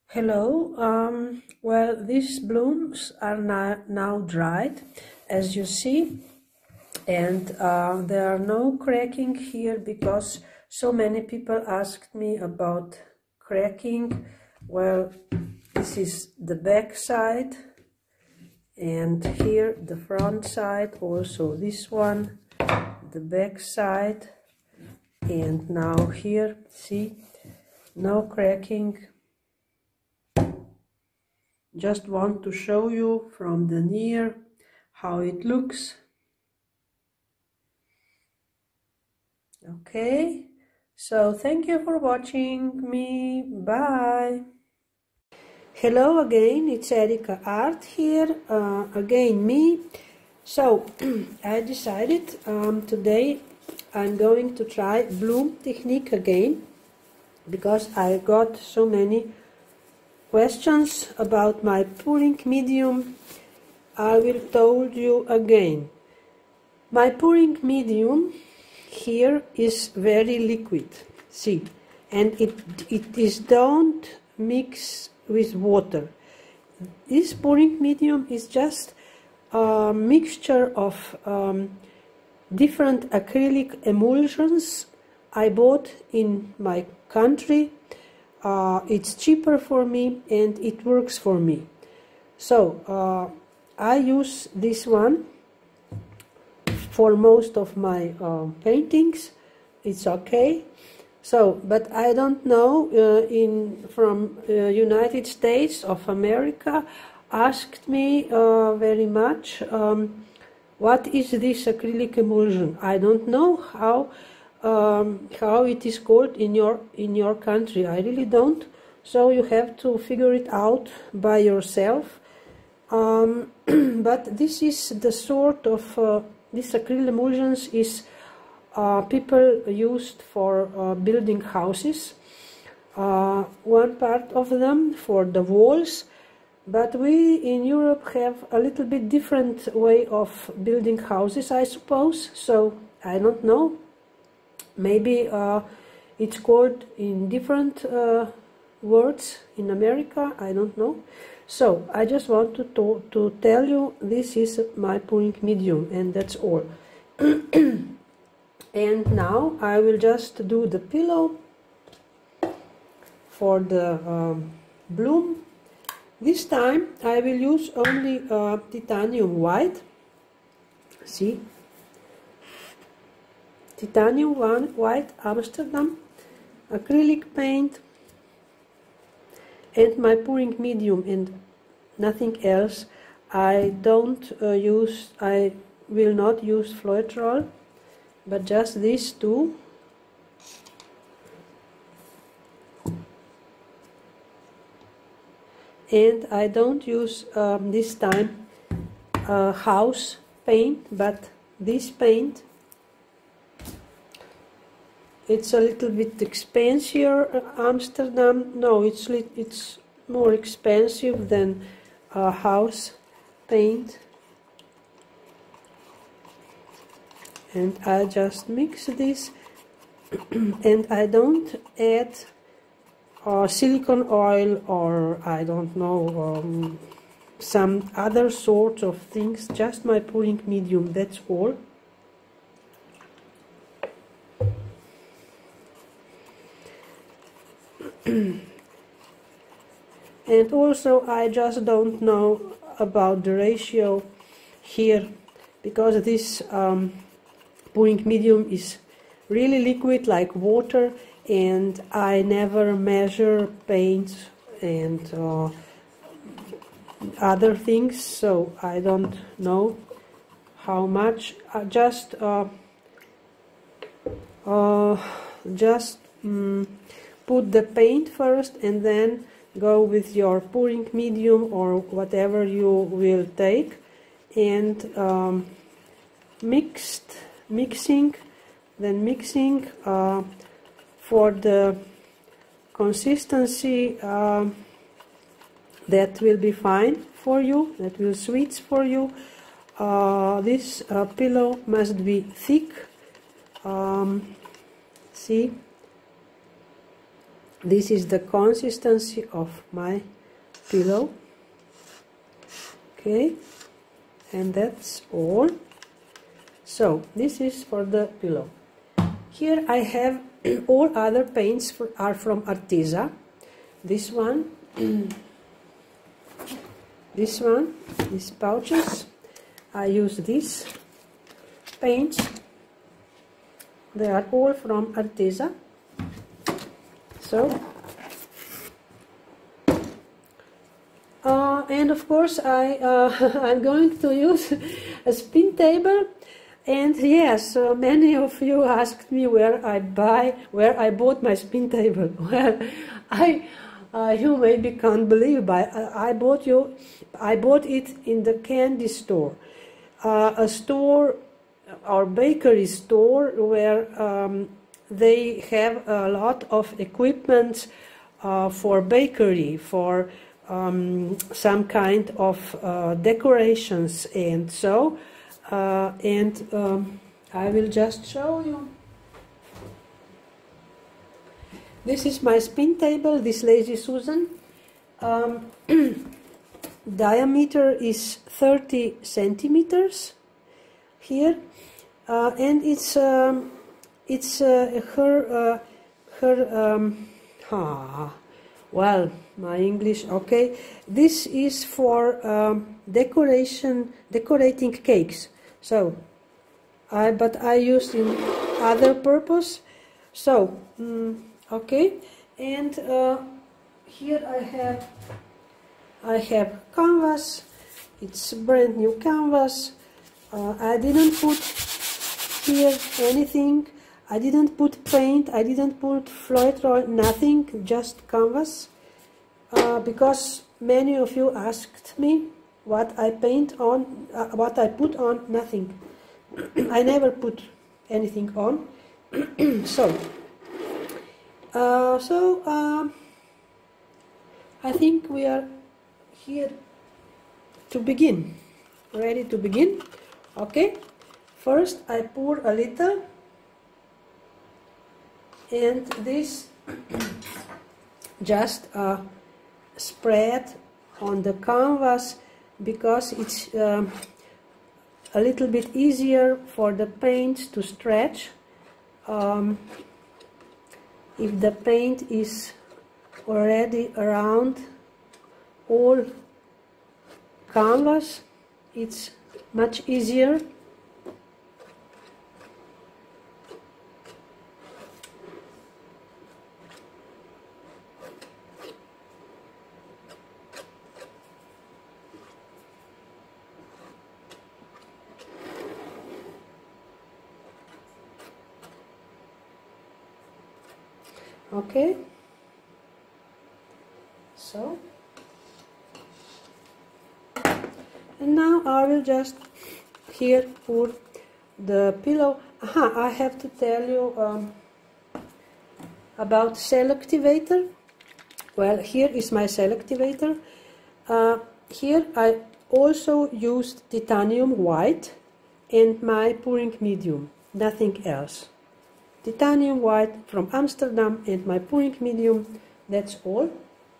Hello. Well, these blooms are now dried, as you see, and there are no cracking here because so many people asked me about cracking. Well, this is the back side, and here the front side, also this one, the back side, and now here, see, no cracking. Just want to show you from the near how it looks. Okay, so thank you for watching me. Bye. Hello again, it's Erika Art here, again me. So I decided today I'm going to try bloom technique again because I got so many questions about my pouring medium. I will told you again. My pouring medium here is very liquid, see, and it is don't mix with water. This pouring medium is just a mixture of different acrylic emulsions I bought in my country. It's cheaper for me and it works for me. So I use this one for most of my paintings. It's okay. So, but I don't know, from United States of America asked me very much, what is this acrylic emulsion? I don't know how it is called in your country. I really don't. So you have to figure it out by yourself. But this is the sort of this acrylic emulsions is people used for building houses. One part of them for the walls, but we in Europe have a little bit different way of building houses, I suppose. So I don't know. Maybe it's called in different words in America. I don't know. So I just want to tell you this is my pouring medium, and that's all. And now I will just do the pillow for the bloom. This time I will use only titanium white. See, titanium white Amsterdam acrylic paint and my pouring medium and nothing else. I will not use Floetrol, but just these two. And I don't use this time house paint, but this paint. It's a little bit expensive, Amsterdam. No, it's more expensive than house paint. And I just mix this, and I don't add silicone oil or I don't know some other sort of things. Just my pouring medium. That's all. And also I just don't know about the ratio here because this pouring medium is really liquid like water, and I never measure paint and other things, so I don't know how much. I just put the paint first and then go with your pouring medium or whatever you will take, and mixing for the consistency that will be fine for you, that will suit for you. This pillow must be thick. See, This is the consistency of my pillow. Okay, and that's all. So this is for the pillow. Here I have all other paints are from Arteza. This one, this one, these pouches. I use these paints. They are all from Arteza. So, and of course I'm going to use a spin table. And yes, many of you asked me where I bought my spin table. Well, you maybe can't believe, but I bought it in the candy store, a store or bakery store where they have a lot of equipment for bakery, for some kind of decorations, and so. I will just show you. This is my spin table, this Lazy Susan. Diameter is 30 centimeters here, and it's well, my English, okay. This is for decorating cakes. So, but I used in other purpose. So, okay, and here I have canvas. It's brand new canvas. I didn't put here anything. I didn't put paint. I didn't put Floetrol, nothing. Just canvas, because many of you asked me what I paint on, what I put on. Nothing. I never put anything on. So I think we are here to begin. Ready to begin? Okay. First I pour a little, and this just spread on the canvas, because it's a little bit easier for the paint to stretch. If the paint is already around all canvas, it's much easier. Okay, so, and now I will just here pour the pillow. I have to tell you about Selectivator. Well, here is my Selectivator. Here I also used titanium white and my pouring medium, nothing else. Titanium white from Amsterdam and my pouring medium, that's all.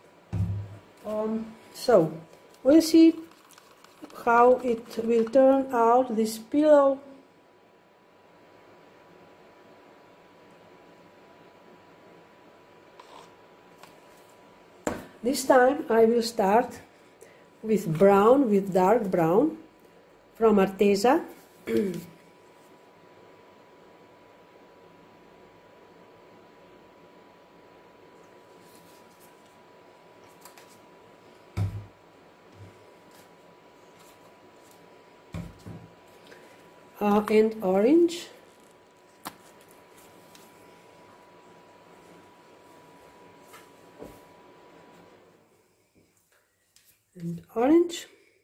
So we'll see how it will turn out, this pillow. This time I will start with brown, with dark brown from Arteza. And orange. And orange.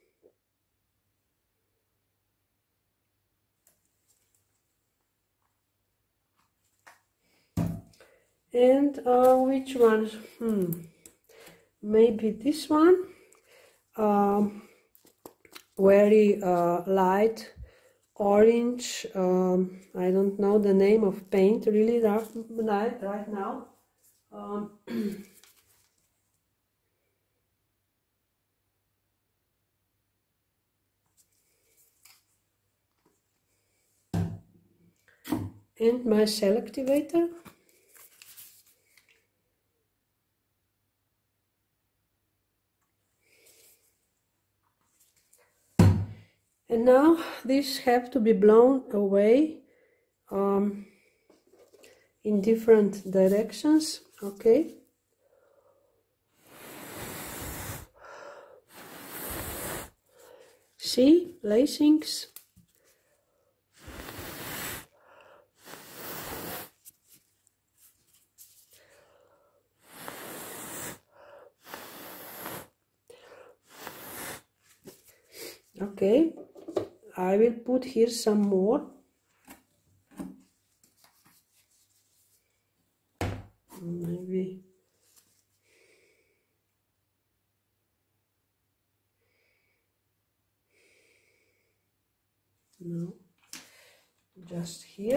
And which one? Maybe this one. Very light orange. I don't know the name of paint really right now. Um, and my Selectivator. And now these have to be blown away in different directions, okay? See, lacings. Okay, I will put here some more. Maybe no, just here.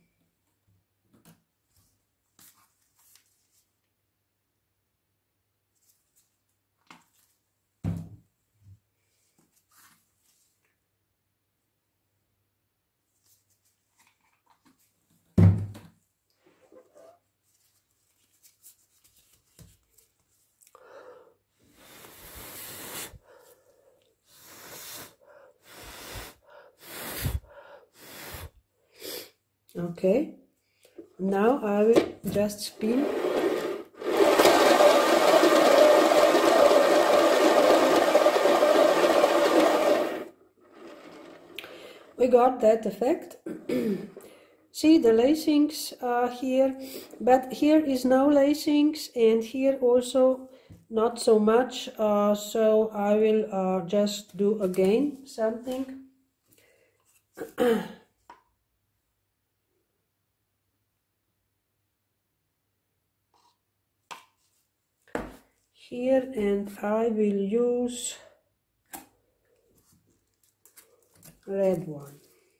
Okay, now I will just spin. We got that effect. See the lacings here, but here is no lacings, and here also not so much, so I will just do again something. Here, and I will use red one.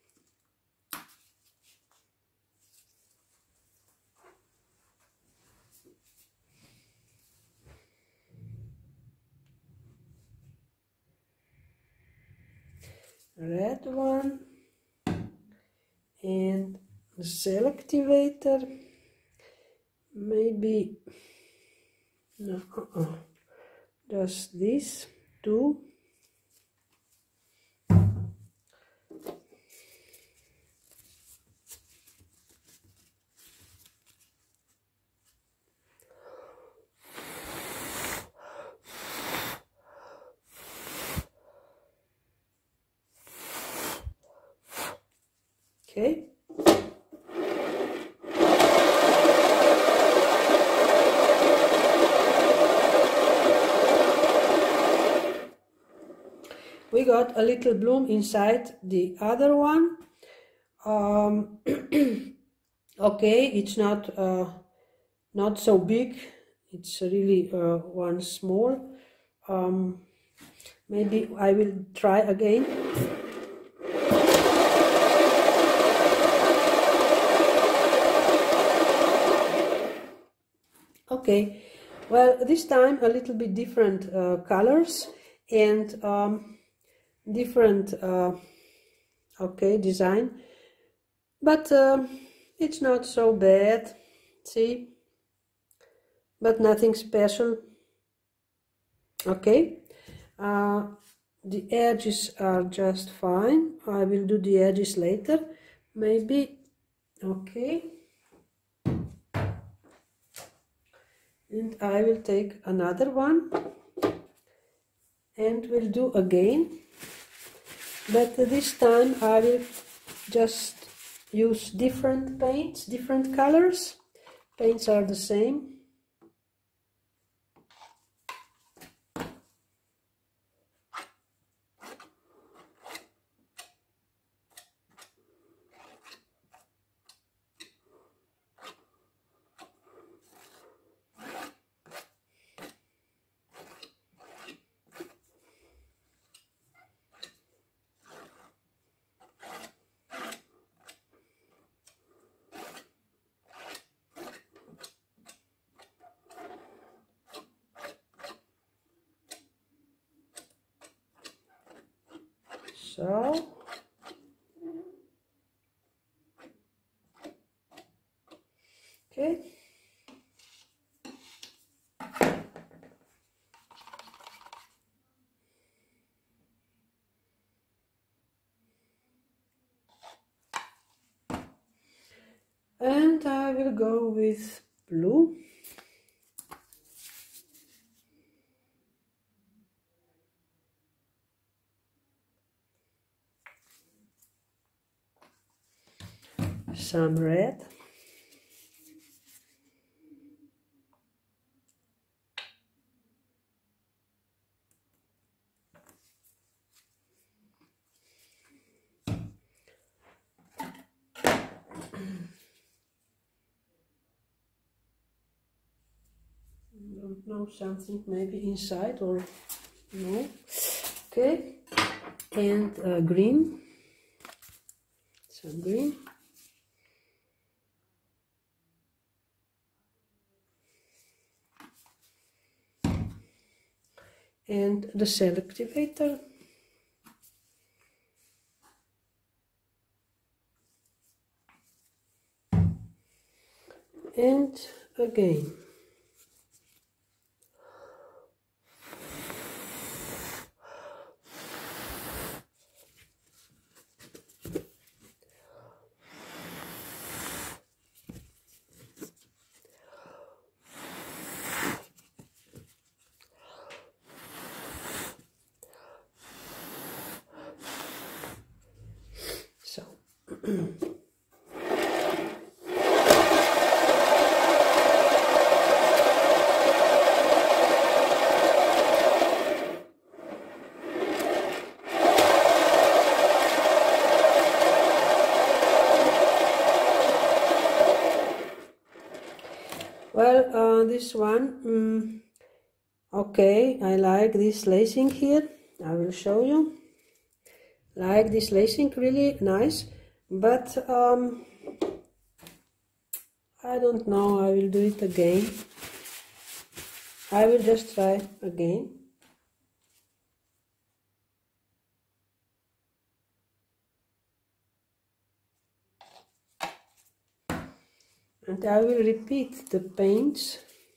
Red one, and the Selectivator, maybe no, just these two. Okay. We got a little bloom inside the other one. Okay, it's not so big. It's really one small. Maybe I will try again. Okay, well, this time a little bit different colors and different okay, design, but it's not so bad, see, but nothing special. Okay, the edges are just fine. I will do the edges later, maybe. Okay, and I will take another one and will do again, but this time I will just use different paints, different colors. Paints are the same. so. Okay. And I will go with blue. Some red. Don't know, something maybe inside or no. Okay, and green, some green. And the cell activator. And again. So. Well, this one, okay, I like this lacing here. I will show you. Like this lacing, really nice, but I don't know, I will do it again. I will just try again. And I will repeat the paints.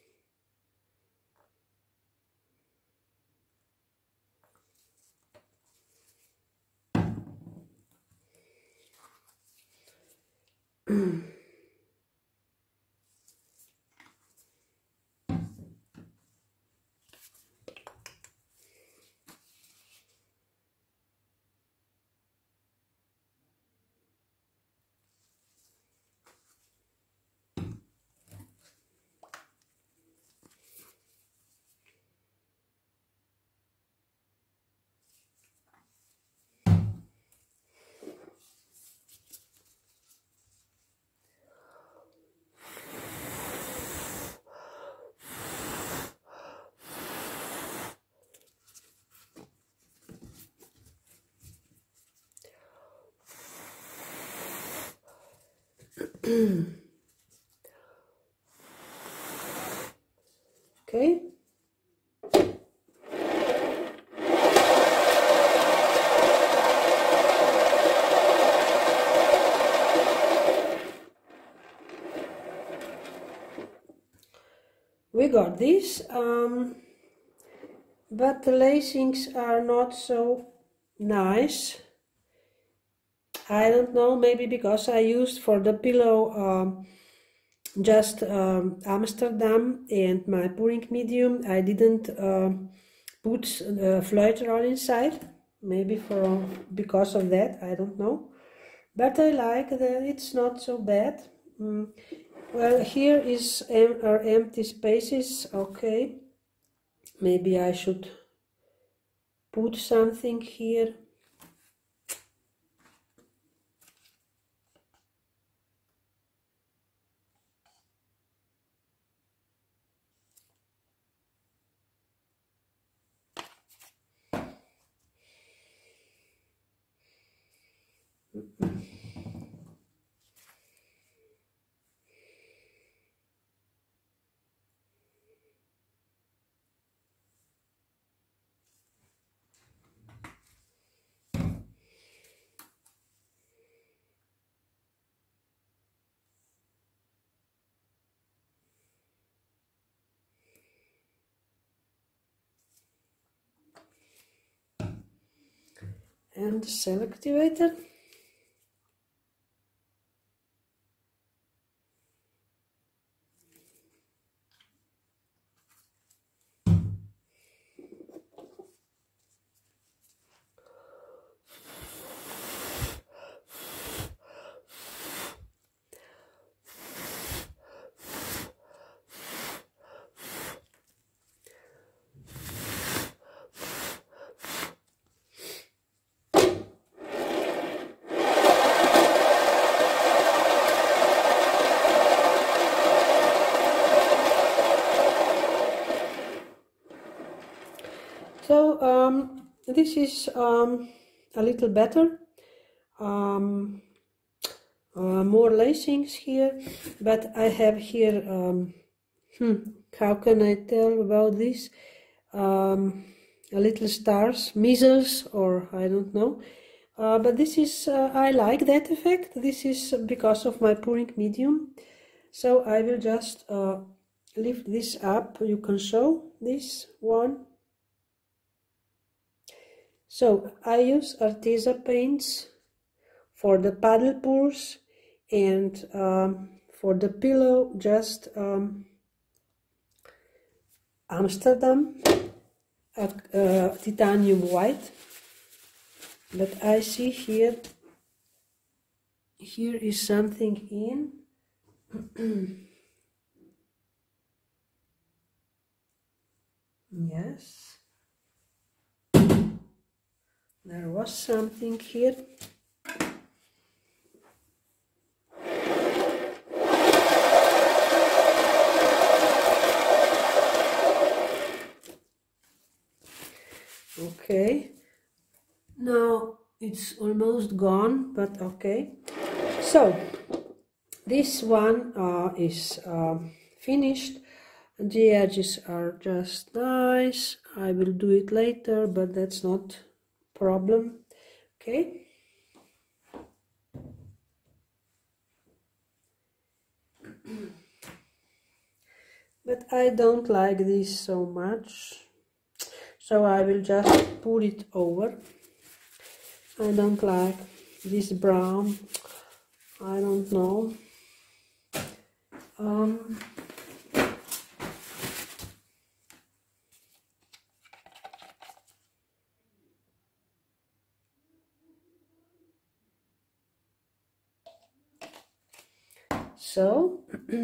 Okay. We got this, but the lacings are not so nice. I don't know, maybe because I used for the pillow just Amsterdam and my pouring medium. I didn't put Fluiterol inside, maybe because of that, I don't know. But I like that it's not so bad. Well, here are empty spaces, okay. Maybe I should put something here. and the cell activator. So this is a little better, more lacings here, but I have here, how can I tell about this? A little stars, measles, or I don't know. But this is, I like that effect. This is because of my pouring medium. So I will just lift this up. You can show this one. So I use Arteza paints for the paddle pours, and for the pillow just Amsterdam titanium white. But I see here is something in. Yes. There was something here. Okay. Now it's almost gone, but okay. So this one is finished. The edges are just nice. I will do it later, but that's not problem. Okay. But I don't like this so much, so I will just put it over. I don't like this brown. I don't know. So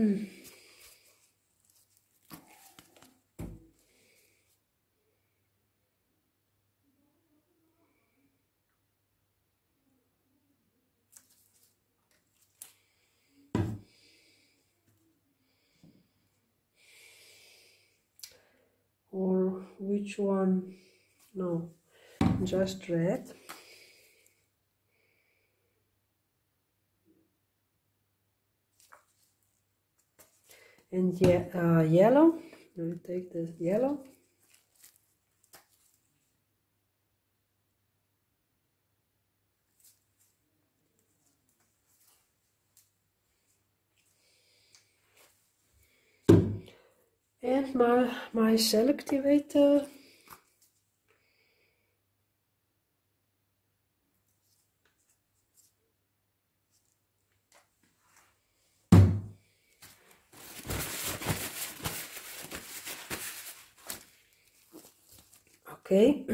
or which one? No, just red. And yellow. I will take the yellow. And my cell activator. Okay.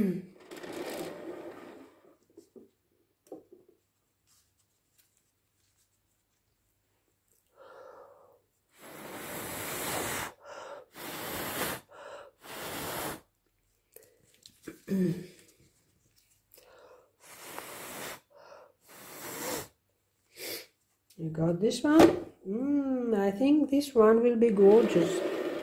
You got this one? I think this one will be gorgeous.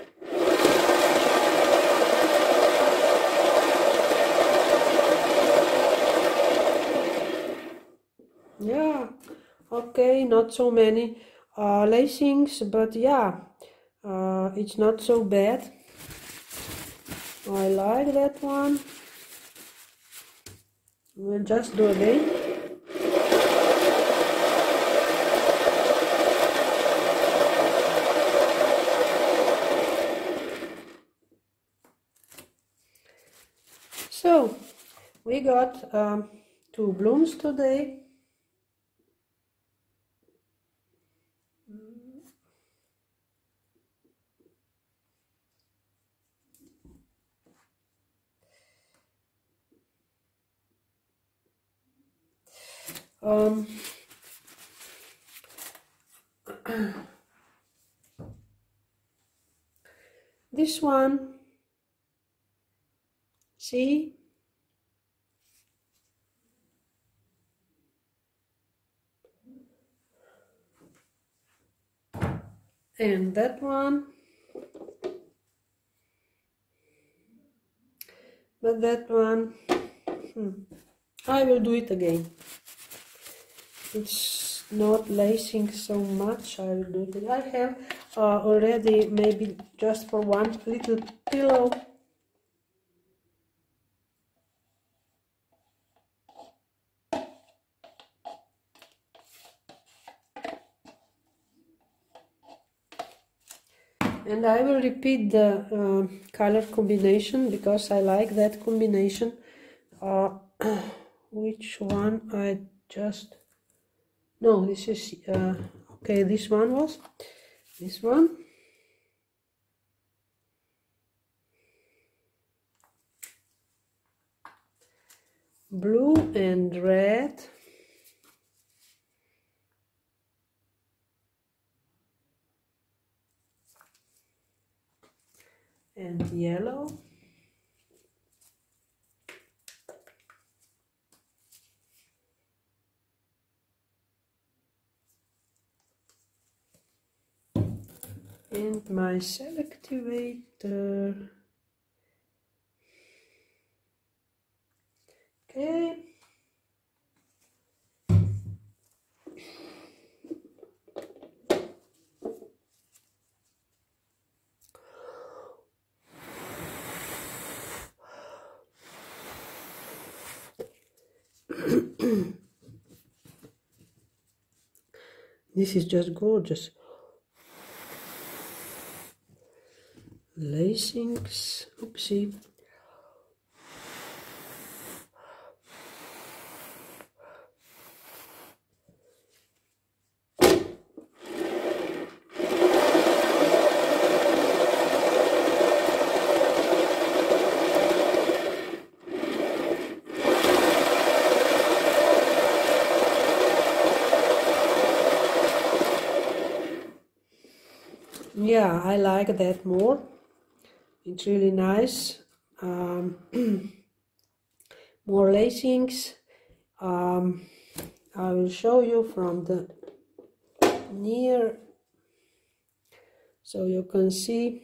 Yeah, okay, not so many lacings, but yeah, it's not so bad. I like that one. We'll just do again. So we got 2 blooms today. This one, see? And that one, but that one, I will do it again. It's not lacing so much. I will do it. I have already maybe just for one little pillow. And I will repeat the color combination because I like that combination. Which one I just... No, this is... okay, this one was... This one. Blue and red. And yellow. And my selectivator. Okay. This is just gorgeous. Lacings, oopsie. Yeah, I like that more. It's really nice. More lacings. I will show you from the near so you can see.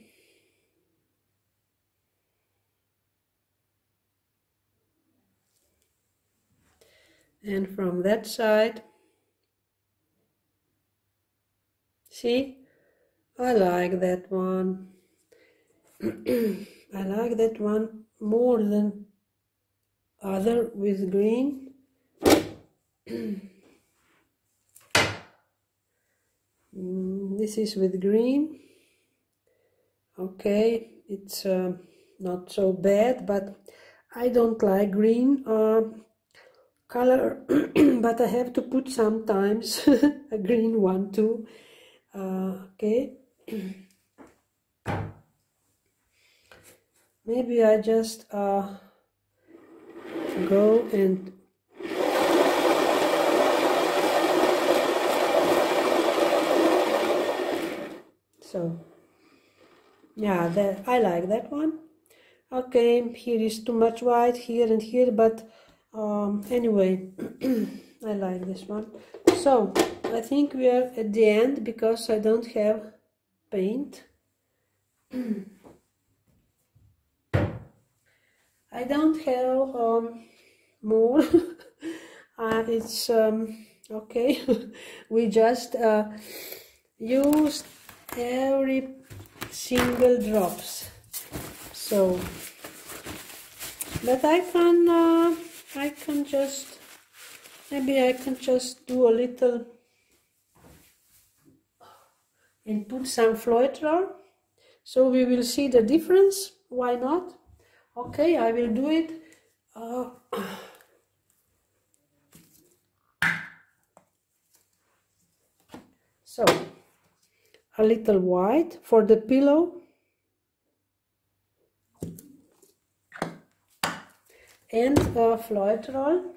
And from that side, see? I like that one. I like that one more than other with green. This is with green. Okay, it's not so bad, but I don't like green color, but I have to put sometimes a green one too. Okay. Maybe I just go and so yeah, that I like that one. Okay, here is too much white here and here, but anyway, I like this one. So I think we are at the end because I don't have paint. I don't have more. It's okay. We just used every single drops. So, but I can just, maybe I can just do a little and put some Floetrol, so we will see the difference. Why not? Okay, I will do it. So a little white for the pillow and a Floetrol.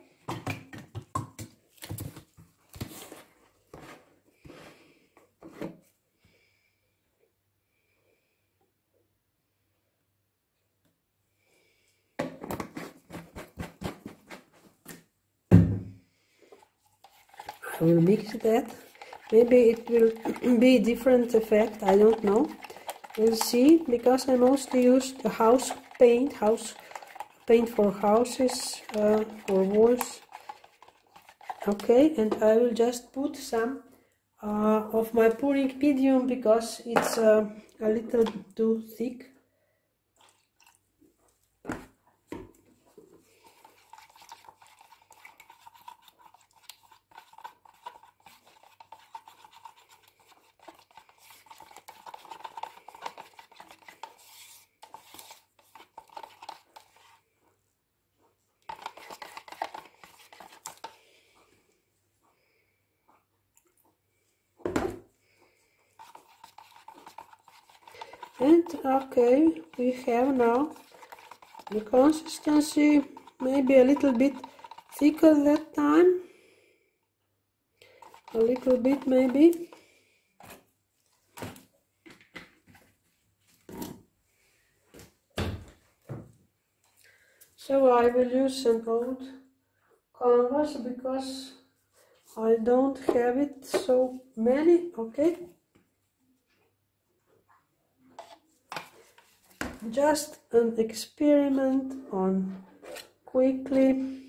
I will mix that. Maybe it will be a different effect, I don't know. We'll see, because I mostly use the house paint for houses, for walls. Okay, and I will just put some of my Purifidium because it's a little too thick. And okay, we have now the consistency, maybe a little bit thicker that time, a little bit maybe. So I will use an old canvas because I don't have it so many. Okay, just an experiment on quickly.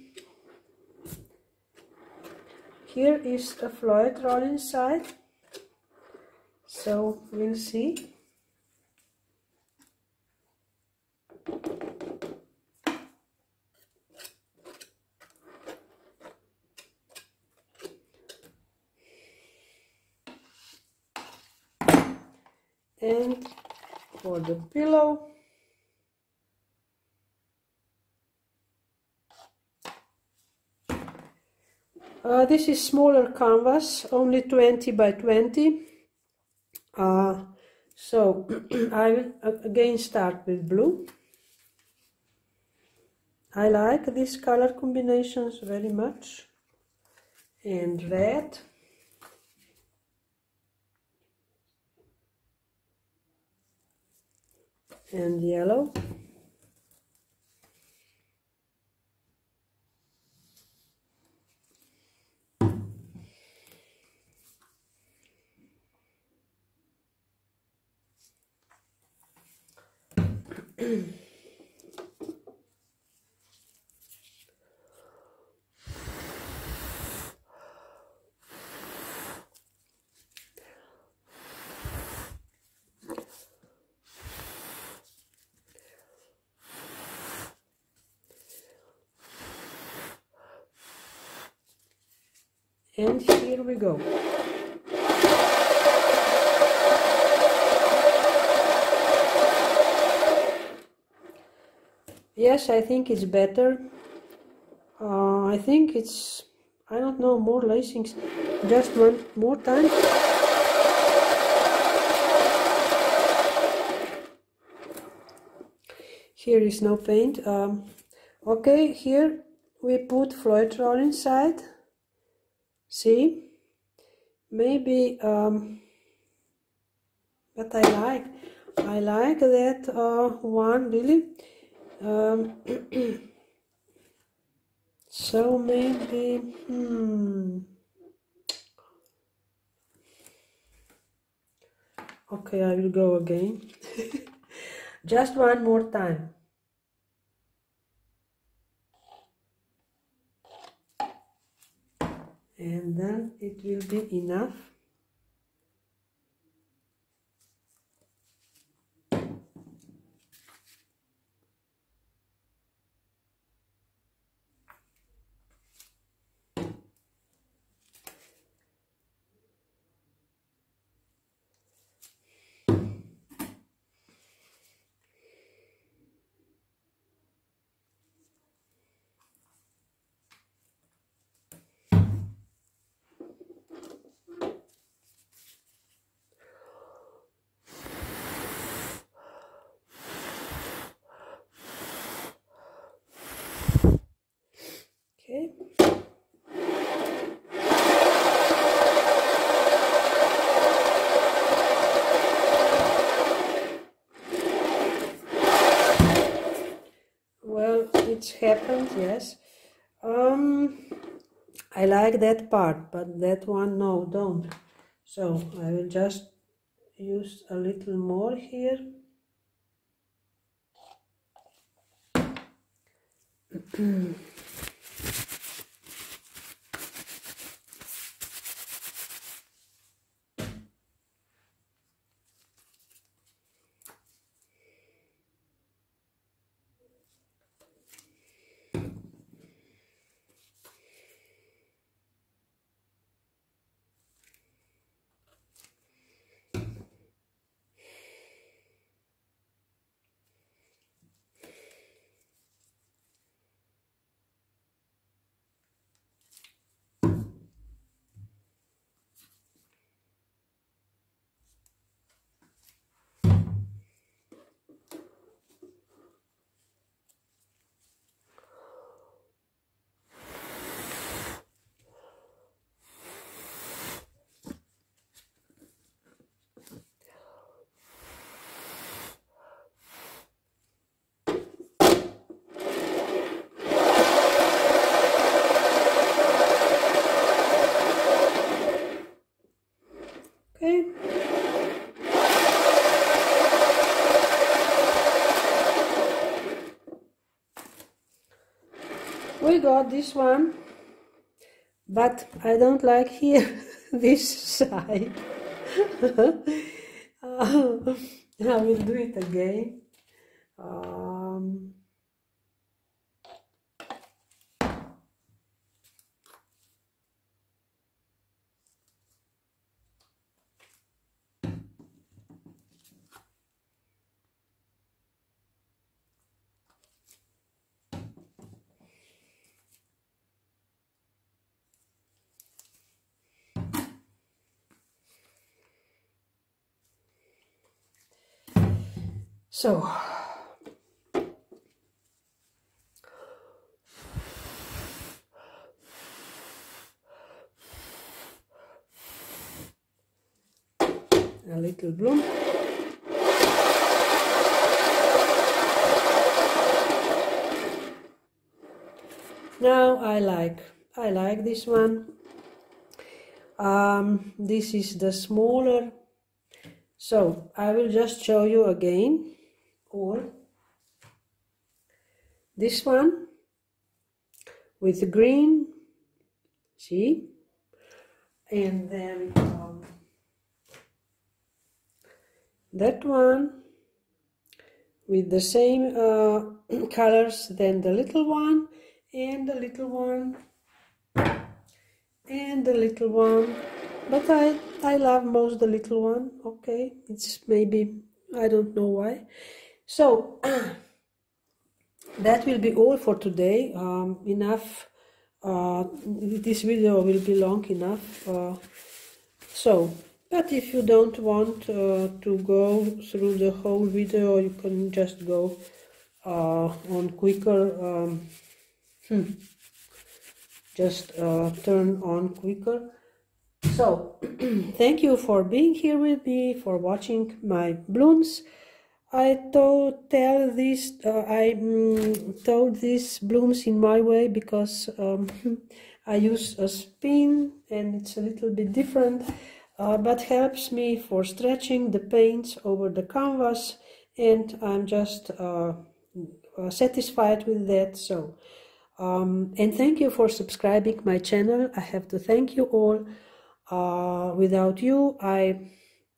Here is a Floetrol inside, so we'll see. And for the pillow, this is smaller canvas, only 20 by 20. So I will again start with blue. I like these color combinations very much. And red. And yellow. And here we go. Yes, I think it's better. I think it's, I don't know, more lacings. Just one more time. Here is no paint. Okay, here we put Floetrol inside. See? Maybe, but I like that one really. So maybe, okay, I will go again. Just one more time. And then it will be enough. well, it's happened, yes. I like that part, but that one, no, don't. So I will just use a little more here. Okay. We got this one, but I don't like here this side. I will do it again. So a little bloom. Now I like this one. This is the smaller. So I will just show you again all. This one with green, see, and then that one with the same colors, then the little one, and the little one, and the little one. But I love most the little one. Okay, it's maybe, I don't know why. So that will be all for today. Enough. This video will be long enough. But if you don't want to go through the whole video, you can just go on quicker. Just turn on quicker. So thank you for being here with me, for watching my blooms. I told these blooms in my way because I use a spin and it's a little bit different, but helps me for stretching the paints over the canvas, and I'm just satisfied with that. So and thank you for subscribing my channel. I have to thank you all. Without you, I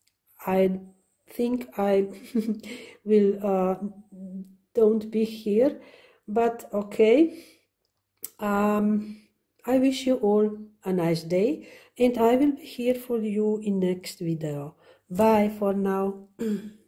think I will don't be here, but okay. I wish you all a nice day, and I will be here for you in next video. Bye for now.